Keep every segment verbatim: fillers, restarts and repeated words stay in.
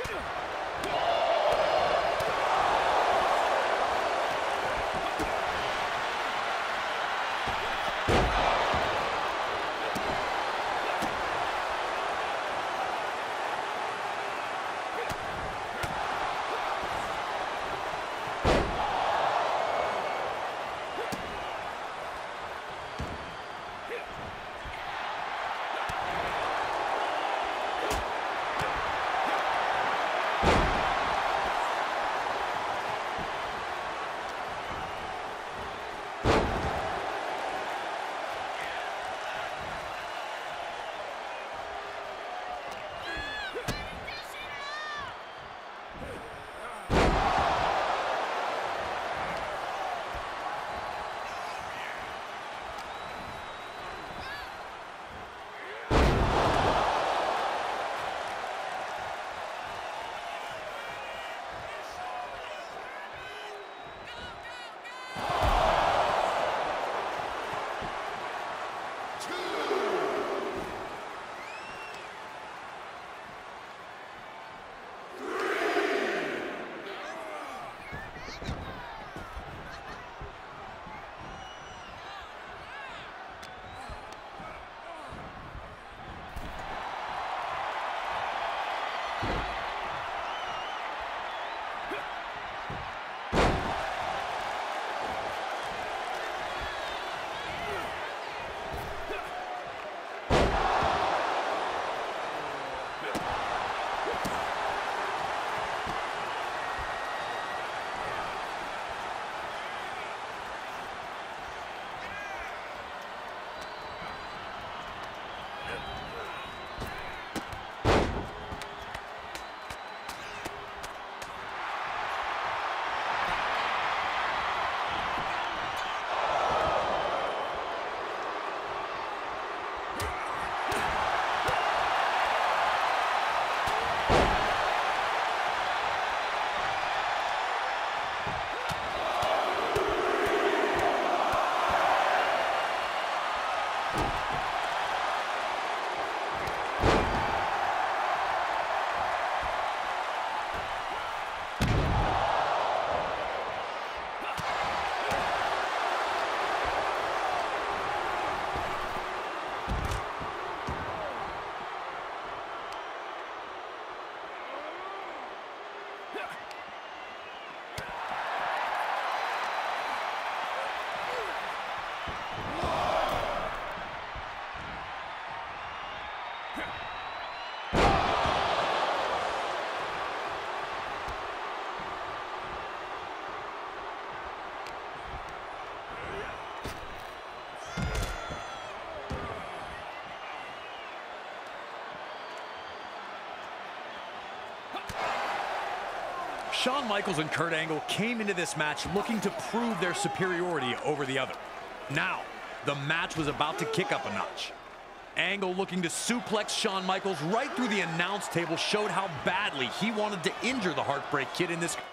Shawn Michaels and Kurt Angle came into this match looking to prove their superiority over the other. Now, the match was about to kick up a notch. Angle, looking to suplex Shawn Michaels right through the announce table, showed how badly he wanted to injure the Heartbreak Kid in this.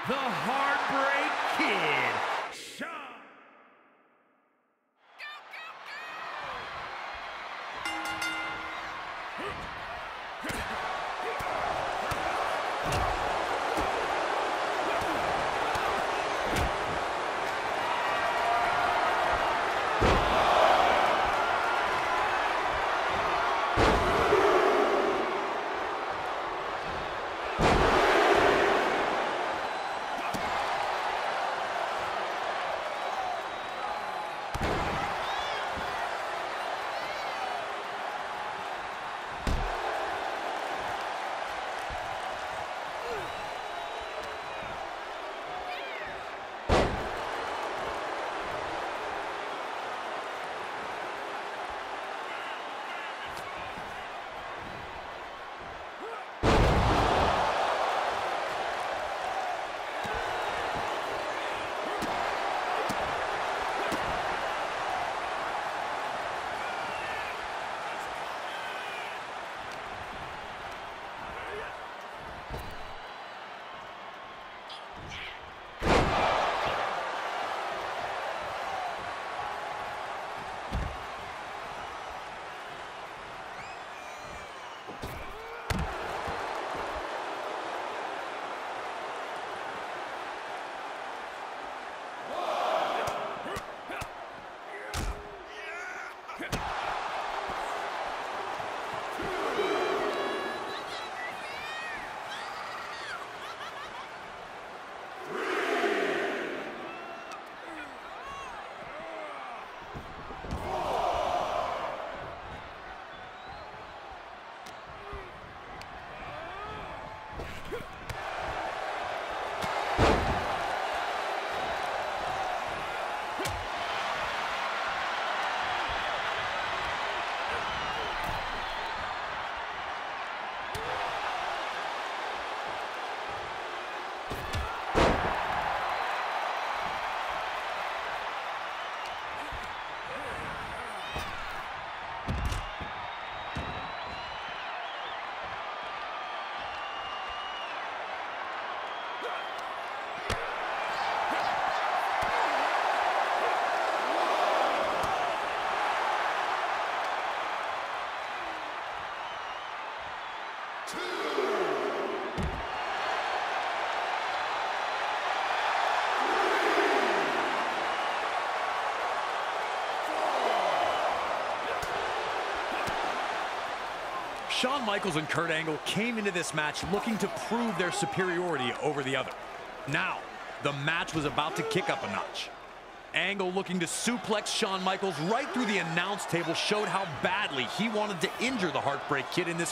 the Heartbreak Kid, Shawn. Shawn Michaels and Kurt Angle came into this match looking to prove their superiority over the other. Now, the match was about to kick up a notch. Angle, looking to suplex Shawn Michaels right through the announce table, showed how badly he wanted to injure the Heartbreak Kid in this.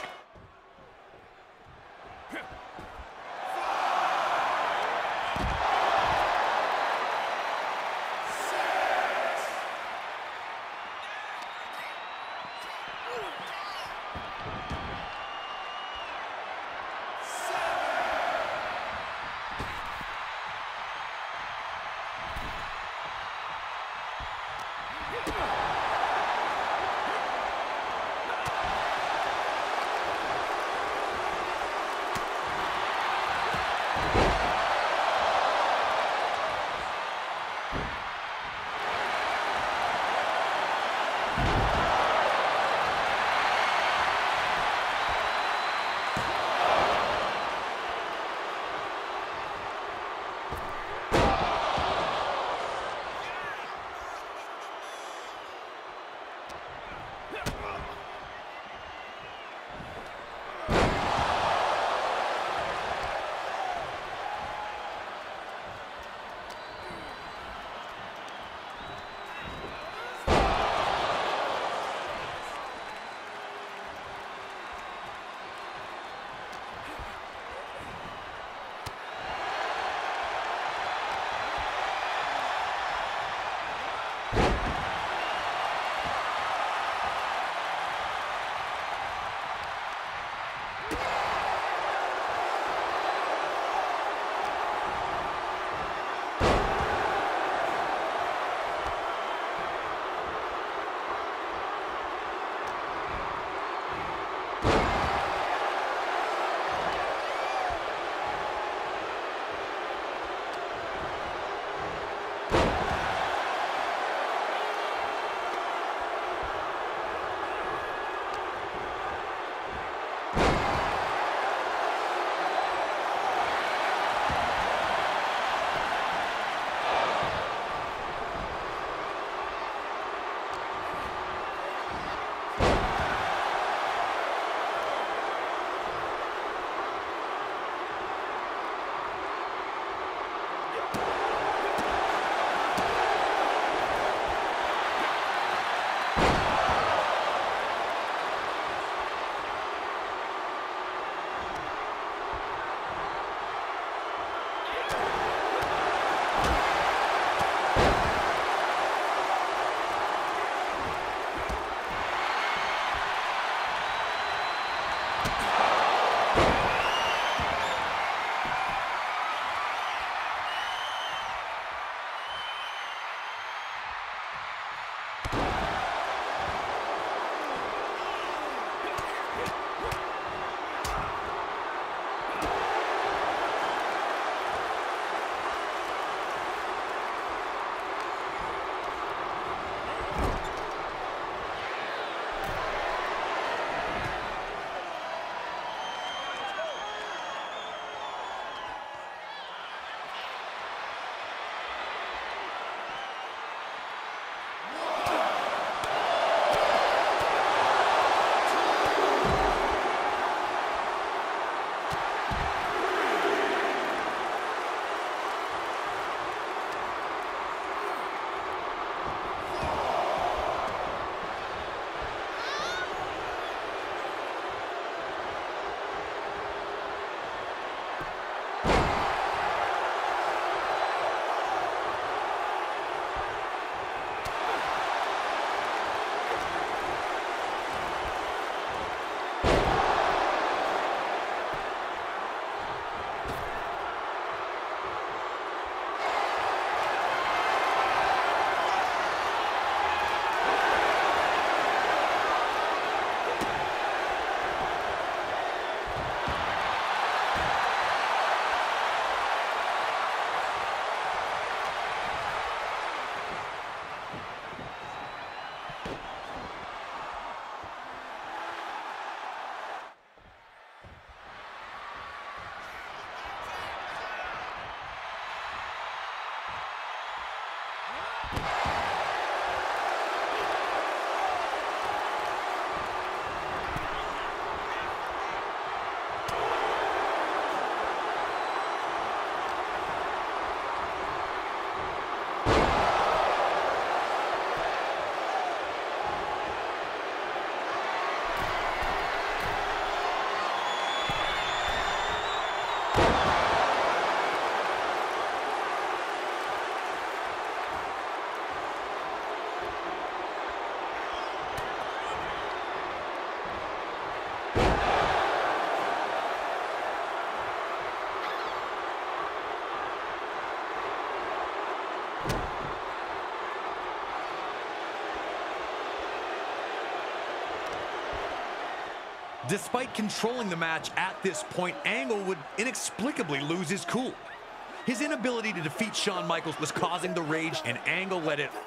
Despite controlling the match at this point, Angle would inexplicably lose his cool. His inability to defeat Shawn Michaels was causing the rage, and Angle let it.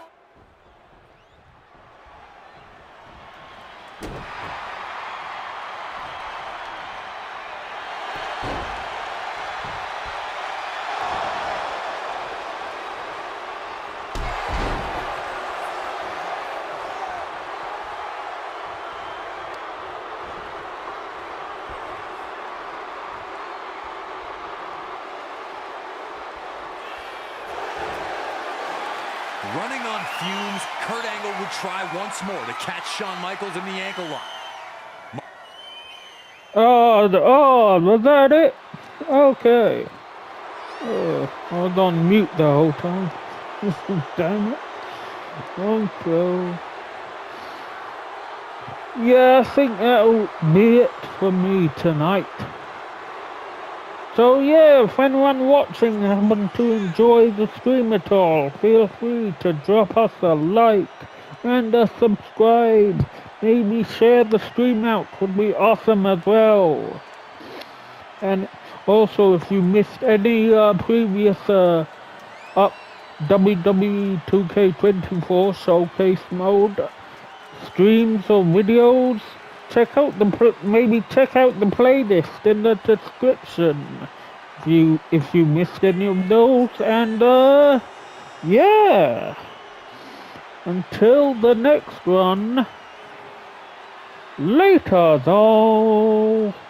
Running on fumes, Kurt Angle would try once more to catch Shawn Michaels in the ankle lock. Oh, the, oh, was that it? Okay. Oh, I was on mute the whole time. Damn it. Okay. Yeah, I think that'll be it for me tonight. So yeah, if anyone watching happen to enjoy the stream at all, feel free to drop us a like and a subscribe. Maybe share the stream out, would be awesome as well. And also, if you missed any uh, previous uh, up W W E two K twenty-four showcase mode streams or videos, check out the maybe check out the playlist in the description if you if you missed any of those. And uh yeah, until the next one, later though.